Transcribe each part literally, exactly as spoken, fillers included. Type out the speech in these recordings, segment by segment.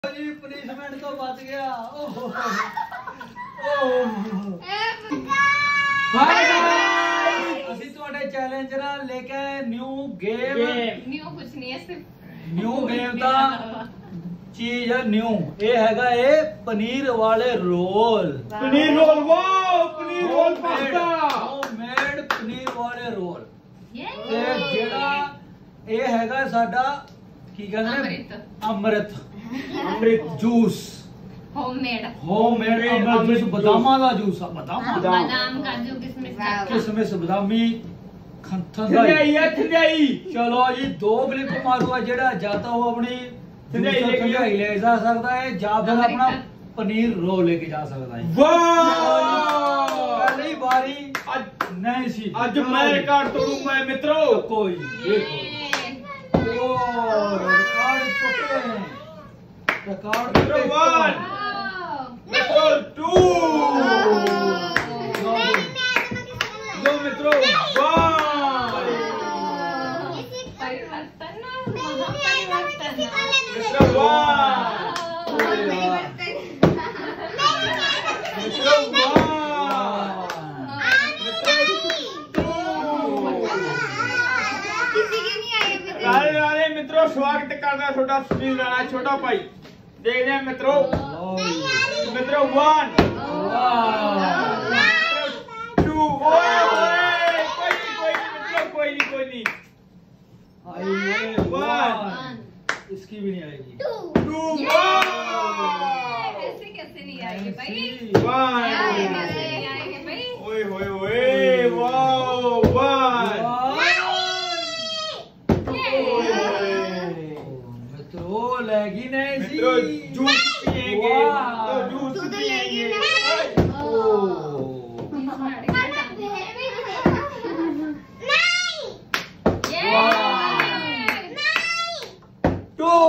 Punishment तो बच गया। ਅਸੀਂ ਤੁਹਾਡੇ ਚੈਲੰਜ ਨਾਲ ਲੈ ਕੇ ਨਿਊ ਗੇਮ ਨਿਊ ਕੁਛ ਨਹੀਂ ਹੈ ਸਿਰਫ ਨਿਊ ਗੇਮ ਦਾ ਚੀਜ਼ ਹੈ ਨਿਊ ਇਹ ਹੈਗਾ ਇਹ ਪਨੀਰ ਵਾਲੇ roll paneer roll wow paneer roll pasta homemade paneer ਵਾਲੇ ਰੋਲ ਯੇ ਤੇ ਜਿਹੜਾ ਇਹ ਹੈਗਾ ਸਾਡਾ ਕੀ ਕਹਿੰਦੇ ਨੇ ਅੰਮ੍ਰਿਤ ਅੰਮ੍ਰਿਤ ਜੂਸ होममेड होममेड अमृत जूस बादामा का जूस बादाम बादाम काजू किशमिश किशमिश बादामी खंथन ठंडाई है ठंडाई चलो जी दो क्लिप मारूगा जेड़ा जाता हो अपनी ठंडाई ले जा सकता है या फिर अपना पनीर रोल लेके जा सकता है। वाह पहली बारी आज नहीं सी आज मैं रिकॉर्ड तोड़ूंगा मित्रों कोई देखो ओ रिकॉर्ड टूटे हैं रिकॉर्ड मित्रों वन मित्रों टू लो मित्रों वन परिवर्तन महापरिवर्तन मित्रों वन मित्रों वन राधे मित्रों स्वागत करना छोटा सुनील राणा छोटा भाई देखते हैं मित्रों मित्रों वन टू कोई नहीं कोई नहीं मित्रों कोई नहीं कोई नहीं आइए वन इसकी भी नहीं आएगी टू वन ऐसे कैसे नहीं आएंगे भाई वन कैसे नहीं आएंगे भाई ओए होए होए वाओ वन मित्रों लगी नहीं मित्रों जूस पिएंगे तो जूस पिएंगे टू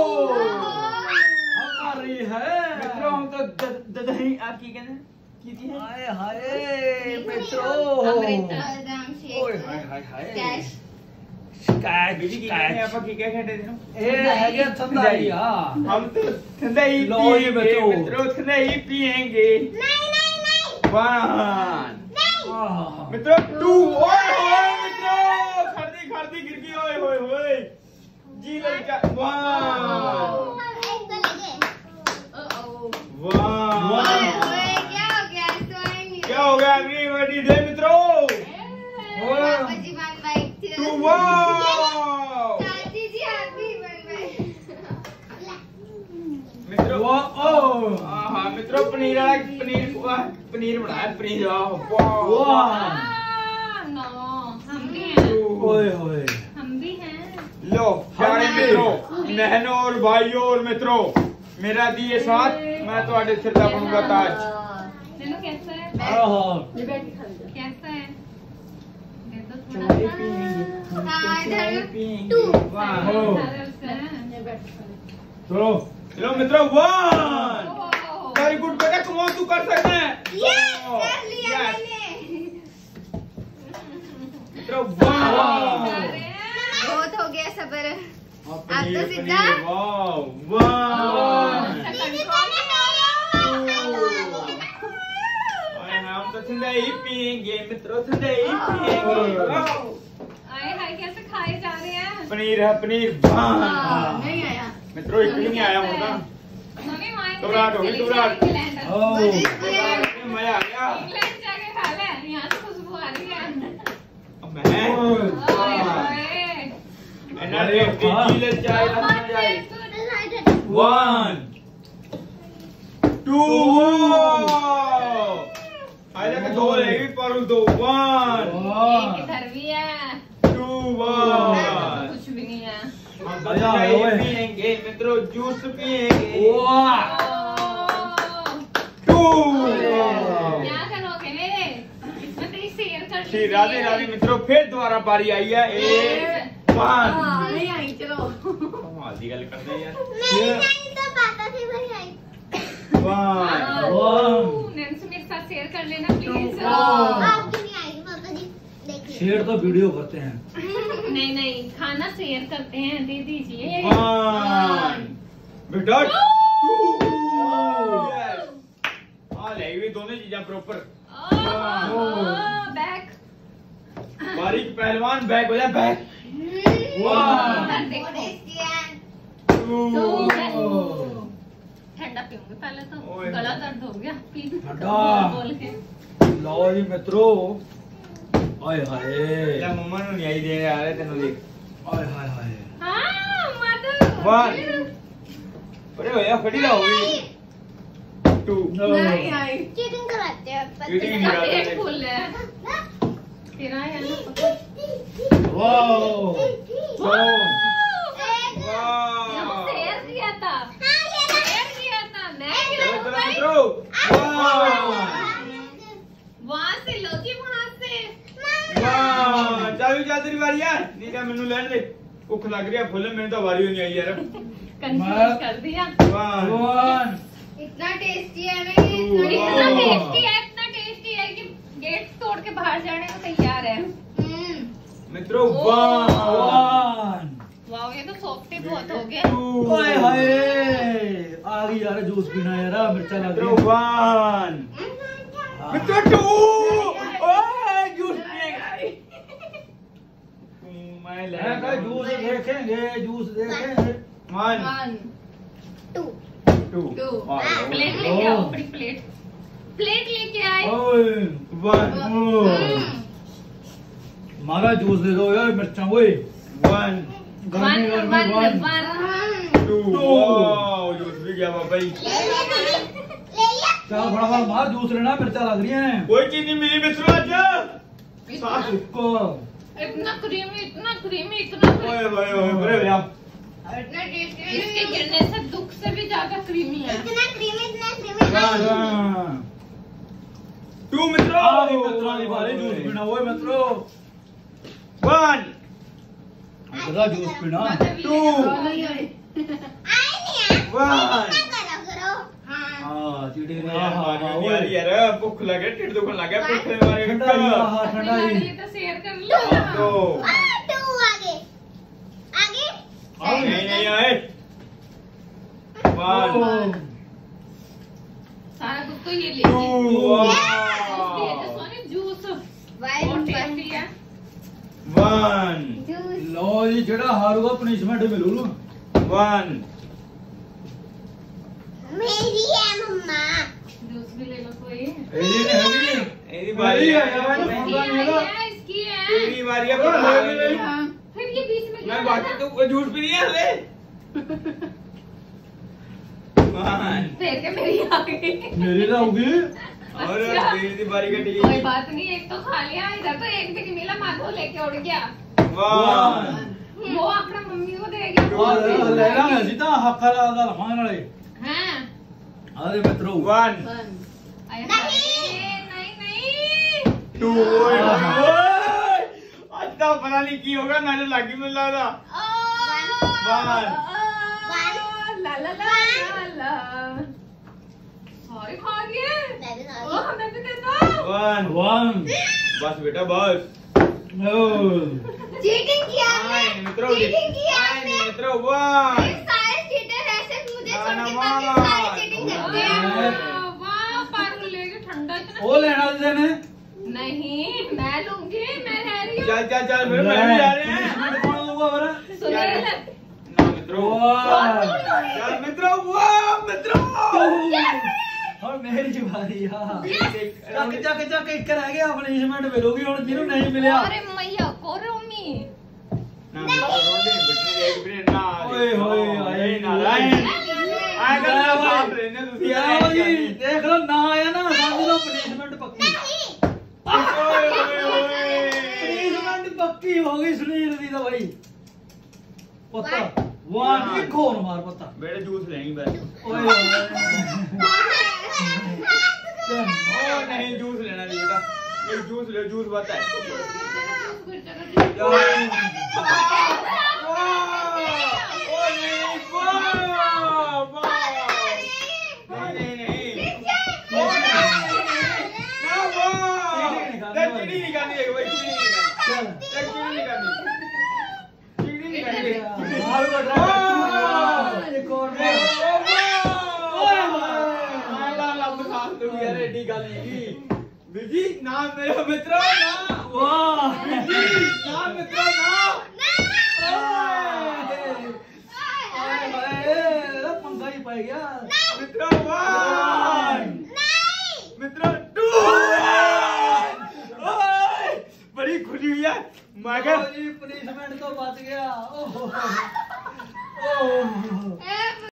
हमारी है मित्रों हम तो दही आपकी कहना कीजिए हाय हाय मित्रों अमृत ओए हाय हाय हाय कैश स्कैच बीजी की कहने आप की क्या कहते हैं ए है ठंडाई हां हम तो ठंडाई लो ये पिएंगे मित्रों। मित्रों ठंडाई पिएंगे नहीं नहीं नहीं वन आहा मित्रों टू ओए होए मित्रों खरदी खरदी गिर गई ओए होए होए जी लड़का वन एक तो लगे वन क्या हो गया सोएंगे क्या हो गया अगली बड़ी दे मित्रों पापा जी वन बाइक थी टू वाओ चाची जी आप भी वन बाइक मित्रों वाओ हाँ मित्रों पनीर वाला पनीर पनीर बनाया पनीर वाह वाह नो हम भी हैं ओए होए हम भी हैं लो प्यारे मित्रों बहनों और भाइयों और मित्रों मेरा दिए साथ मैं तो आगे सिर बनूंगा ताज चलो कैसा है आहा कैसा है दे दो थोड़ा सा इधर टू चलो चलो मित्रों वन वेरी गुड बेटा तुम तू कर सकते हैं यस कर लिया मैंने मित्रों वन बहुत हो गया सबर आप तो सीधा वाह वन हम तो ठंडाई पिएंगे मित्रों ठंडाई पिएंगे आए हाय कैसे खाए जा रहे हैं पनीर है पनीर वन नहीं आया मित्रों एक भी नहीं आया होगा मम्मी वहाँ घबराहट हो गई, घबराहट। इंग्लैंड ओ मजा आ गया इंग्लैंड जाके खा ले यहाँ से खुशबू आ रही है अब मैं ओए ओए एनर्जी जी ले जाए ना जाए वन टू आजा के दो लेगी पर दो वन एक इधर भी है टू वन कुछ भी नहीं है हम मजा आ रहा है। पिएंगे मित्रों जूस पिएंगे वाह टू क्या करोगे मेरे इसमें तेरी शेयर कर श्री राधे राधे मित्रों फिर दोबारा बारी आई है एक वन नहीं आई चलो कमाल दी गल करते यार नहीं नहीं तो पापा से भरी आई वन वन नैन्सी मेरे साथ शेयर कर लेना प्लीज वाह। आपकी नहीं आएगी पापा जी देखिए शेयर तो वीडियो करते हैं नहीं नहीं खाना शेयर करते हैं दे दीजिए वन बेटा टू प्रॉपर। बैक बारीक पहलवान बैक हो जा बैक। वन टू ठंडा पीऊंगी पहले तो ओए। गला दर्द हो गया पी ठंडा। बोल के ਲਓ ਜੀ ਮਿੱਤਰੋ ਆਏ ਹਾਏ तेरा मम्मा नु नहीं आई दे यार तेनू देख। ਆਏ ਹਾਏ ਹਾਏ हाँ मदर वन अरे होया खड़ी ला होगी। टू नहीं आई चीटिंग कराते हैं चीटिंग नहीं इसका कराते। पेट फुल है तेरा है ना ਵਾਓ वाह वाह शेयर किया था शेयर किया था मैं चलो चलो भाई मित्रों वाह वहां से लो जी वहां से वाह चाबी जा तेरी बारी है नहीं क्या मेनू लैन दे भुख लग रही है फुल मेरे तो बारी नहीं आई यार। कंफ्यूज कर दिया वाह वन इतना टेस्टी है मैं Two. इतना वाह। टेस्टी है इतना टेस्टी है कि गेट तोड़ के बाहर जाने को तैयार है मित्रों वाह वन वाह ये तो सॉफ्टी बहुत हो गया टू ओए हाय आ गई यार जूस पीना यार मिर्चा लग मित्रों गई वन मित्रों टू ओए जूस पिएगा मैं मैं ले कहा जूस देखेंगे जूस देखेंगे one one two two two और प्लेट लेके आओ बड़ी प्लेट प्लेट लेके आए ओए वन हम्म। मारा जूस दे दो यार मिर्चा ओए वन गर्मी वन गर्मी one one one two wow juice भी गया बाबा जी। ले लिया चल फटाफट मार जूस लेना मिर्चा लग रही है कोई चीज नहीं मिली मित्रों आज साफ इसको इतना क्रीमी इतना क्रीमी इतना ओए creamy। ओए ओए बड़े भैया इतना टेस्टी इसके गिरने से दुख से भी ज्यादा क्रीमी है इतना क्रीमी इतना क्रीमी वन टू मित्रों आ गई मित्रों की बारी जूस पीना ओए मित्रों वन जरा जूस पीना टू आई नहीं है वन करो करो हाँ हां चीटी ने यार हां हां यार ओए यार भूख लगे टिड दुखन लगे भूख से मारे ठंडा ही हां ठंडा ही ये तो शेयर कर लो दो टू आगे आगे नहीं नहीं आए वन सारा कुछ तो ये ले टू सोनी जूस वन बहुत टेस्टी है वन जूस लो जी जेड़ा हारूगा पनिशमेंट मिलू वन मेरी है मम्मा जूस भी ले लो कोई एडी ने हैवी मेरी बारी है यार इसकी है इसकी है तेरी बारी है पर फिर ये बीच में मैं क्या बाकी था? तो जूस पी रही है ले वन फिर के मेरी आ गई मेरी तो होगी और अच्छा। तेरी बारी कटी कोई बात नहीं एक तो खा लिया इधर तो एक भी नहीं मिला माधो लेके उड़ गया वन वो अपना मम्मी को देगी और लेना है सीधा हक ला दा लखान वाले हैं अरे मित्रों वन अरे नहीं नहीं टू आज तो पता नहीं की होगा नजर लगी मुझे लगा वन ला ला ला ला ला सारे खा गए ओ हमें भी दे दो वन वन बस बेटा बस चीटिंग किया आए आपने मित्रों चीटिंग किया आए आपने मित्रों वन ये सारे चीटर ऐसे मुझे ना, छोड़ ना, के वाह, बाकी सारे चीटिंग वाह। करते हैं वाह पारू लेके ठंडा इतना वो लेना देने नहीं मैं लूंगी मैं रह रही हूँ चल चल चल फिर मैं भी जा रहे हैं पनिशमेंट कौन दूंगा फिर सुनील ना मित्रों वन चल मित्रों वाह मित्रों और मेरी बारी हां ਚੱਕ ਚੱਕ ਚੱਕ ਇੱਕ ਰਹਿ ਗਿਆ ਪनिशमेंट ਮਿਲੂਗੀ ਹੁਣ ਜਿਹਨੂੰ ਨਹੀਂ ਮਿਲਿਆ अरे मैया को रोमी ना मित्रों रोटी बिटनी एक मिनट ना ओए होए आए नारायण आए कर ना बाप रे ने तुसी ਲਓ ਜੀ ਦੇਖ ਲਓ ਨਾ ਆਇਆ ਨਾ ਸਾਨੂੰ ਤਾਂ ਪनिशमेंट ਪੱਕੀ ओए ओए ओए ਪनिशमेंट ਪੱਕੀ ਹੋ ਗਈ ਸੁਨੀਲ ਦੀ ਤਾਂ ਭਾਈ ਪੱਤਾ ਵਾਨ ਇੱਕ ਹੋਰ ਮਾਰ ਪੱਤਾ बेटे जूस लेंगे बस ਓਏ ਓਏ ओ नहीं जूस लेना नहीं बेटा ये जूस ले जूस बता है ਵਾਲੀ ਗੱਲ ਨਹੀਂ ਵੀਰ ਜੀ ਨਾ ਮੇਰੇ ਮਿੱਤਰੋ ਨਾ ਵਾਹ ਵੀਰ ਜੀ ਨਾ ਮਿੱਤਰੋ ਨਾ ਆਏ ਹਾਏ ਇਹਦਾ ਪੰਗਾ ਹੀ ਪੈ ਗਿਆ ਮਿੱਤਰੋ ਵਾਹ ਨਹੀਂ ਮਿੱਤਰੋ ਟੂ ਓਏ ਬੜੀ ਖੁਸ਼ੀ ਹੋਈ ਹੈ ਮੈਂ ਕਿਹਾ ਲਓ ਜੀ ਪਨਿਸ਼ਮੈਂਟ ਤੋਂ ਬਚ ਗਿਆ ਓਹ ਓਹ